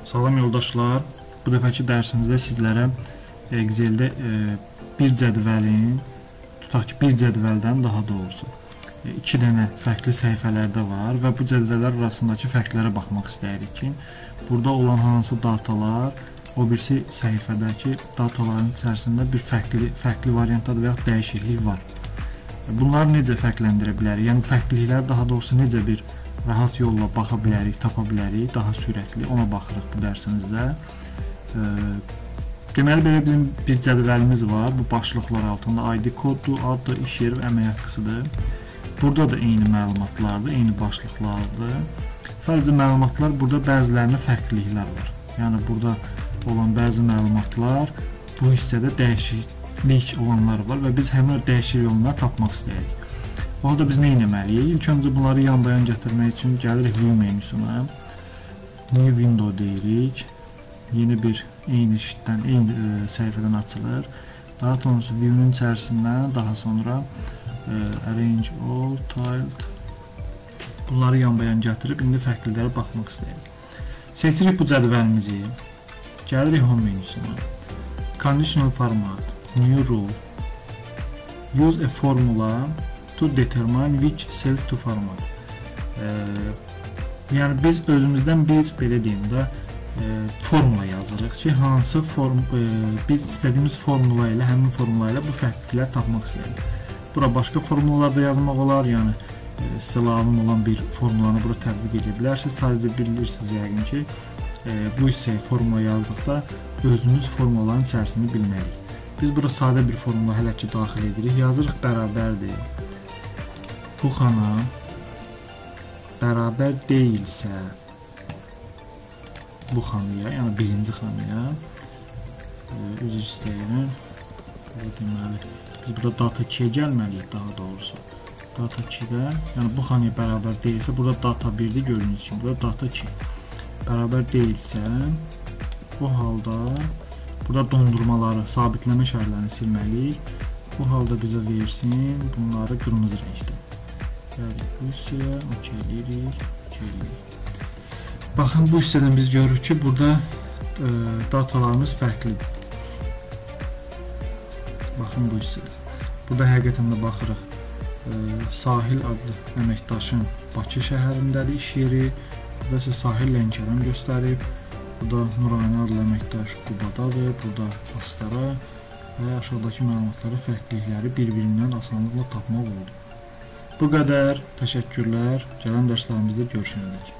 Salam yoldaşlar, bu dəfəki dərsimizdə sizlərə Excel'də bir cədvəlin, tutaq ki bir cədvəldən daha doğrusu 2 dənə fərqli səhifələrdə var və bu cədvəllər arasındakı fərqlərə baxmaq istəyirik ki, burada olan hansı datalar o birisi səhifədəki dataların içərisində bir fərqli variantdadır və ya dəyişiklik var. Bunları necə fərqləndirə bilərik? Yəni fərqliliklər daha doğrusu necə bir rahat yolla baxa bilərik, tapa bilərik, daha sürətli, ona baxırıq bu dərsimizdə. Deməli, belə bizim bir cədvəlimiz var, bu başlıqlar altında ID koddur, addır, iş yeri və əmək haqqısıdır. Burada da eyni məlumatlardır, eyni başlıqlardır. Sadəcə məlumatlar, burada bəzilərində fərqliliklər var. Yəni, burada olan bəzi məlumatlar bu hissədə dəyişiklik olanlar var və biz həmin o dəyişiklik olanları tapmaq istəyirik. O halda biz nə etməliyik? İlk öncə bunları yan-bayan gətirmək üçün gəlirik View menüsünə. New Window deyirik. Yeni bir eyni sheetdən, eyni səhifədən açılır. Daha sonrası View-nun içərisindən daha sonra Arrange All, Tiled. Bunları yan-bayan gətirib indi fərqlilərə baxmaq istəyirik. Seçirik bu cədvəlimizi. Gəlirik Home menüsünə. Conditional Format, New Rule. Use a formula to determine which cells to format. Yəni biz özümüzdən bir belə deyim də formula yazırıq ki, hansı biz istədiyimiz formula ilə, həmin formula ilə bu fərqlilikləri tapmaq istəyirik. Bura başqa formulalar da yazmaq olar, yəni sizə lazım olan bir formulanı bura tətbiq edə bilərsiniz. Sadəcə bilirsiniz yəqin ki, bu hissəyə formula yazdıqda özümüz formulaların içərisini bilməliyik. Biz bura sadə bir formula hələ ki daxil edirik, yazırıq bərabərdir. Bu xana bərabər deyilsə bu xanaya, yəni birinci xanaya üzr istəyirəm. Deməli, biz burada data 2-yə gəlməliyik daha doğrusu. Data 2-də, yəni bu xanaya bərabər deyilsə, burada data 1-də gördüyünüz kimi, burada data 2 bərabər deyilsə, bu halda burada dondurmaları, sabitləmə şərtlərini silməliyik. Bu halda bizə versin bunları qırmızı rəngdə. Bu hissəyə okeyləyirik. Baxın, bu hissədən biz görürük ki, burada datalarımız fərqlidir. Baxın, bu hissədə. Burada həqiqətən də baxırıq. Sahil adlı əməkdaşın Bakı şəhərindədir iş yeri. Burada isə Sahil Lənkəran göstərib. Burada Nurani adlı əməkdaş Qubadadır. Burada Astara və aşağıdakı məlumatları, fərqlilikləri bir-birindən asanlıqla tapmaq oldu. Bu qədər. Təşəkkürlər. Gələn dərslərimizdə görüşənədək.